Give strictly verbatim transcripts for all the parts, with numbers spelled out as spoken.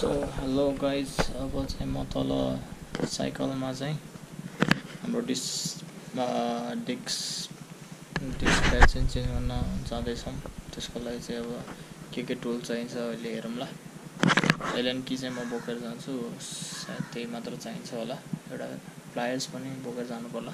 So hello guys, अब चाहिँ म तल साइकलमा चाहिँ हाम्रो डिस डिस्क डिस्क प्याड चाहिँ चेन्ज गर्न जाँदैछौँ। त्यसको लागि चाहिँ अब के के टुल चाहिन्छ अहिले हेरौँला। एलएन की चाहिँ म बोकेर जान्छु, सायद त्यही मात्र चाहिन्छ होला। एउटा प्लायर्स पनि बोकेर जानु पर्ला।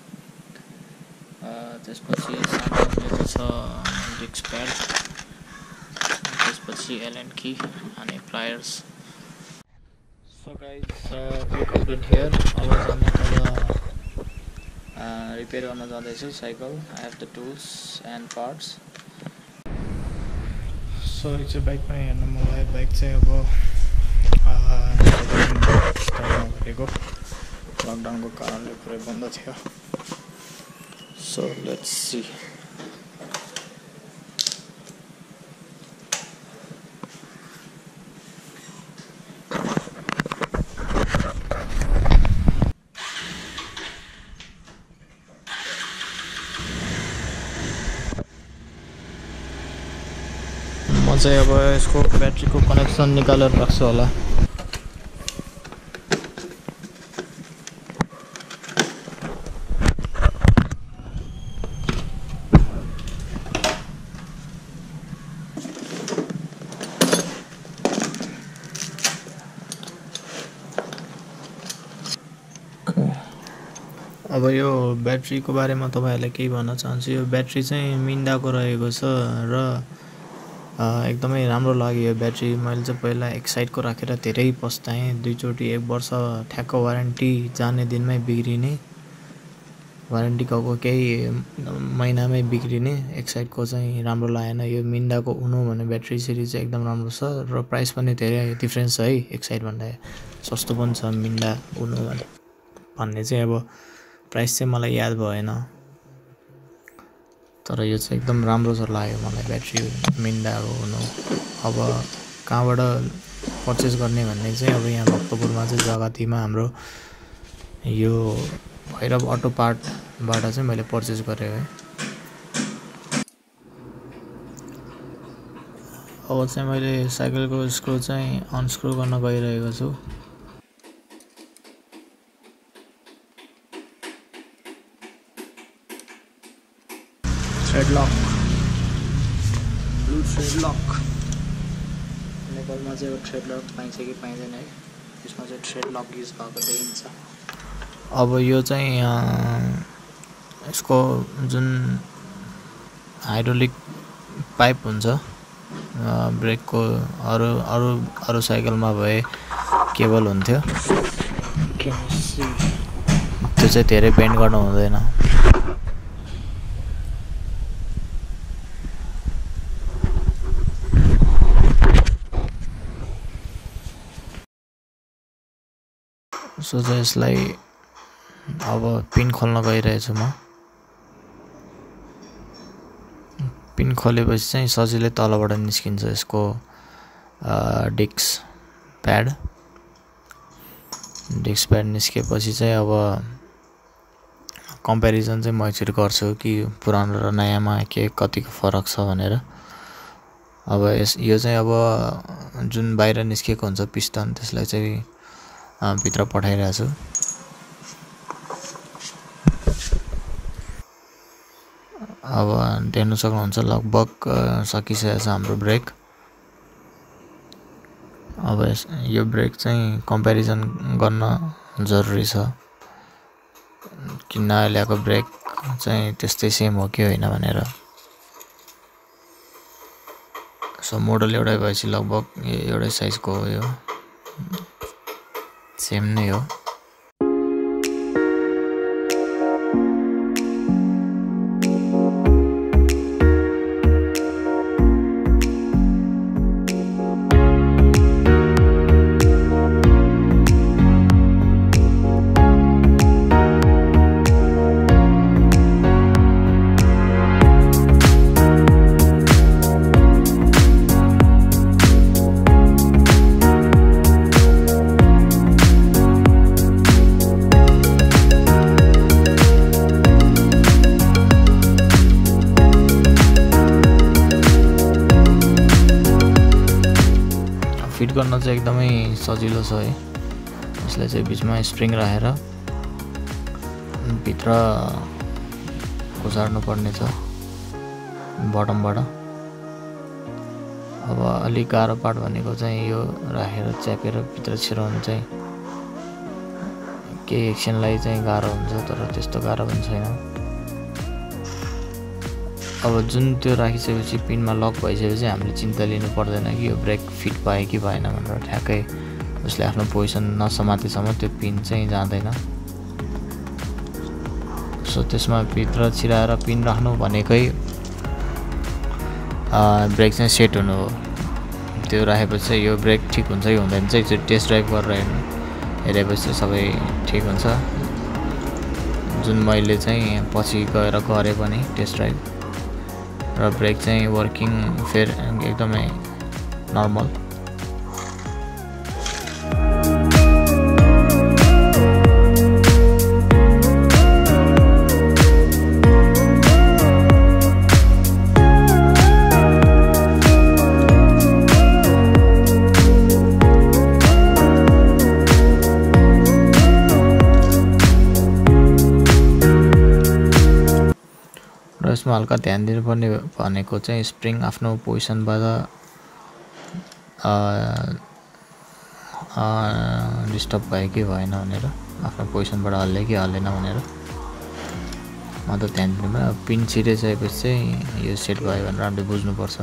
त्यसपछि सामानले छ डिस्क प्याड, त्यसपछि एलएन की अनि pliers. So guys, we complete here. अब चाहिँ म तल रिपेयर गर्न जाँदैछु cycle. I have the tools and parts. So यो चाहिँ बाइकमा हेर्नु मलाई बाइक चाहिँ अब गरेको लकडाउनको कारणले पुरै बन्द थियो। So let's see. म चाहिँ अब यसको ब्याट्रीको कनेक्सन निकालेर राख्छु होला। अब यो ब्याट्रीको बारेमा तपाईहरुलाई केही भन्न चाहन्छु। यो ब्याट्री चाहिँ मिन्डाको रहेको छ र एकदमै राम्रो लाग्यो यो ब्याट्री। मैले चाहिँ पहिला एक्साइटको राखेर धेरै पस्ताएँ। दुईचोटि एक वर्ष ठ्याक्क वारेन्टी जाने दिनमै बिग्रिने, वारेन्टी गएको केही महिनामै बिग्रिने। एक्साइटको चाहिँ राम्रो लागेन। यो मिन्डाको उनो भन्ने ब्याट्री सिरिज चाहिँ एकदम राम्रो छ र प्राइस पनि धेरै डिफ्रेन्स छ है। एक्साइट भन्दा सस्तो पनि छ मिन्डा उनो भन्ने चाहिँ। अब प्राइस चाहिँ मलाई याद भएन, तर यो चाहिँ एकदम राम्रो छ लाग्यो मलाई ब्याट्री मिन्डाको उनो। अब कहाँबाट पर्चेस गर्ने भन्ने चाहिँ अब यहाँ भक्तपुरमा चाहिँ जगतीमा हाम्रो यो भैरव अटो पार्टबाट चाहिँ मैले पर्चेस गरेँ है। अब चाहिँ मैले साइकलको स्क्रु चाहिँ अनस्क्रु गर्न गइरहेको छु। Thread lock, blue thread lock. नेपालमा चाहिँ थ्रेड लक पाइन्छ कि पाइँदैन है, यसमा चाहिँ थ्रेड लक युज भएको देखिन्छ। अब यो चाहिँ यसको जुन हाइड्रोलिक पाइप हुन्छ ब्रेकको, अरू अरू अरू साइकलमा भए केबल हुन्थ्यो, त्यो चाहिँ धेरै बेन्ड गर्नु हुँदैन। सो चाहिँ यसलाई अब पिन खोल्न गइरहेछु म। पिन खोलेपछि चाहिँ सजिलै तलबाट निस्किन्छ यसको डिस्क प्याड। डिस्क प्याड निस्केपछि चाहिँ अब कम्पेरिजन चाहिँ म एकचोटि गर्छु कि पुरानो र नयाँमा के कतिको फरक छ भनेर। अब यस यो चाहिँ अब जुन बाहिर निस्केको हुन्छ पिस्टन, त्यसलाई चाहिँ भित्र पठाइरहेको छु। अब देख्न सक्नुहुन्छ लगभग सकिसकेको छ हाम्रो ब्रेक। अब यो ब्रेक चाहिँ कम्पेरिजन गर्न जरुरी छ कि नयाँ ल्याएको ब्रेक चाहिँ त्यस्तै सेम हो कि होइन भनेर। सो मोडल एउटै भएपछि लगभग एउटै साइजको हो, यो सेम नै हो। फिट गर्न चाहिँ एकदमै सजिलो छ है। यसलाई चाहिँ बिचमा स्प्रिङ राखेर भित्र घुसार्नु पर्ने छ बटमबाट। अब अलिक गाह्रो पार्ट भनेको चाहिँ यो राखेर च्यापेर भित्र छिराउनु चाहिँ केही एकछिनलाई चाहिँ गाह्रो हुन्छ, तर त्यस्तो गाह्रो पनि छैन। अब जुन त्यो राखिसकेपछि पिनमा लक भइसकेपछि हामीले चिन्ता लिनु पर्दैन कि यो ब्रेक फिट भयो कि भएन भनेर। ठ्याक्कै उसले आफ्नो पोजिसन नसमातेसम्म त्यो पिन चाहिँ जाँदैन। सो त्यसमा भित्र छिराएर पिन राख्नु भनेकै ब्रेक चाहिँ सेट हुनु हो। त्यो राखेपछि यो ब्रेक ठिक हुन्छ कि हुँदैन चाहिँ त्यो टेस्ट ड्राइभ गरेर हेर्नु हेरेपछि सबै ठिक हुन्छ। जुन मैले चाहिँ पछि गएर गरेँ पनि टेस्ट ड्राइभ, र ब्रेक चाहिँ वर्किङ फेर एकदमै नर्मल। यसमा हल्का ध्यान दिनुपर्ने भनेको चाहिँ स्प्रिङ आफ्नो पोजिसनबाट डिस्टर्ब भयो कि भएन भनेर, आफ्नो पोजिसनबाट हल्यो कि हल्लेन भनेर मात्र ध्यान दिनु। पिन छिरिसकेपछि चाहिँ यो सेट भयो भनेर हामीले बुझ्नुपर्छ।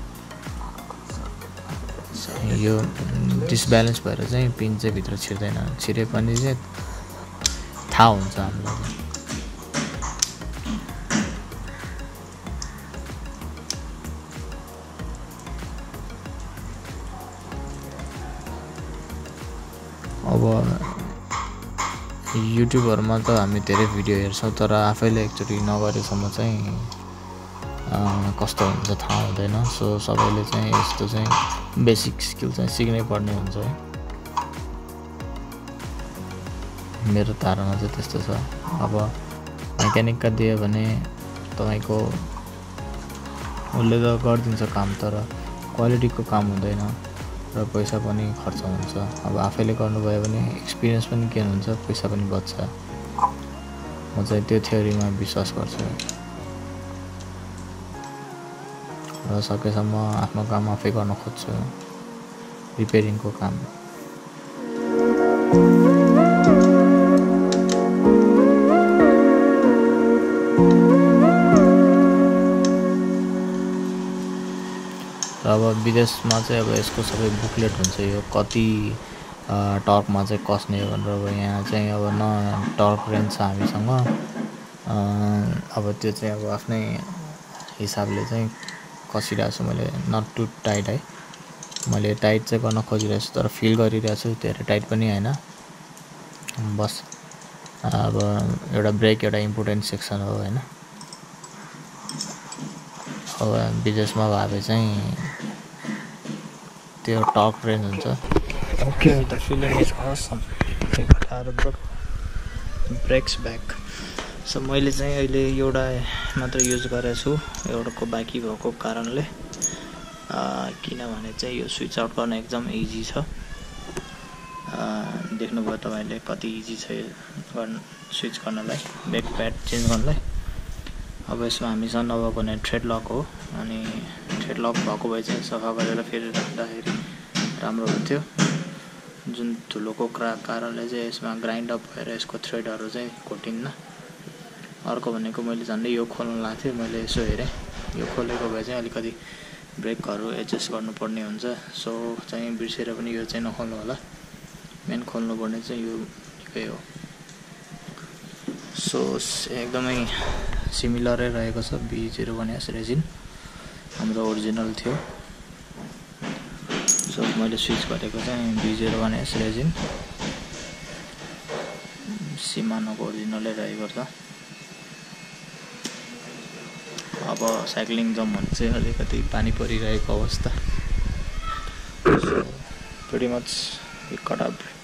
यो डिसब्यालेन्स भएर चाहिँ पिन चाहिँ भित्र छिर्दैन, छिरे पनि चाहिँ थाहा हुन्छ हामीलाई। अब युट्युबहरुमा त हामी धेरै भिडियो हेर्छौं, तर आफैले एकचोटी नगरेसम्म चाहिँ कस्तो हुन्छ थाहा हुँदैन। सो सबैले चाहिँ यस्तो चाहिँ बेसिक स्किल चाहिँ सिक्नै पर्ने हुन्छ है। मेरो धारणा चाहिँ त्यस्तो छ। अब मेकानिकका दियो भने तपाईको उसले त गरिदिन्छ काम, तर क्वालिटीको काम हुँदैन र पैसा पनि खर्च हुन्छ। अब आफैले गर्नुभयो भने एक्सपिरियन्स पनि के हुन्छ, पैसा पनि बच्छ। म चाहिँ त्यो थ्योरीमा विश्वास गर्छु र सकेसम्म आफ्नो काम आफै गर्न खोज्छु, रिपेयरिङको काम। अब विदेशमा चाहिँ अब यसको सबै बुकलेट हुन्छ, यो कति टर्कमा चाहिँ कस्ने भनेर। अब यहाँ चाहिँ अब न टर्क रेन्ज छ हामीसँग, अब त्यो चाहिँ अब आफ्नै हिसाबले चाहिँ कसिरहेको छु मैले। नट टु टाइट है, मैले टाइट चाहिँ गर्न खोजिरहेको छु तर फिल गरिरहेको छु, धेरै टाइट पनि हैन। बस अब एउटा ब्रेक एउटा इम्पोर्टेन्ट सेक्सन हो हैन। अब विदेशमा भए चाहिँ त्यो टर्क रेन्ज हुन्छ। Okay, the feeling is awesome. घटाएर ब्रेक्स ब्याक। सो मैले चाहिँ अहिले एउटा मात्र युज गरेको छु, एउटाको बाँकी भएको कारणले। किनभने चाहिँ यो स्विच आउट गर्न एकदम इजी छ। देख्नुभयो तपाईले कति इजी छ यो गर्न स्विच गर्नलाई, ब्याक प्याड चेन्ज गर्नलाई। अब यसमा हामीसँग नभएको भने थ्रेड लक हो, अनि थ्रेड लक भएको भए चाहिँ सफा गरेर फेरि राख्दाखेरि राम्रो हुन्थ्यो। जुन धुलोको कारणले चाहिँ यसमा ग्राइन्ड अप भएर यसको थ्रेडहरू चाहिँ कोटिन्न। अर्को भनेको मैले झन्डै यो खोल्न लाग्थ्यो, मैले यसो हेरेँ, यो खोलेको भए चाहिँ अलिकति ब्रेकहरू एडजस्ट गर्नुपर्ने हुन्छ। सो चाहिँ बिर्सेर पनि यो चाहिँ नखोल्नु होला, मेन खोल्नुपर्ने चाहिँ यो निकै हो। सो एकदमै सिमिलरै रहेको छ। B zero one S resin हाम्रो ओरिजिनल थियो। सो मैले स्विच गरेको चाहिँ B zero one S resin सिमानोको ओरिजिनलै रहेको छ। अब साइक्लिङ जाउँ भने चाहिँ अलिकति पानी परिरहेको अवस्था। So pretty much we cut up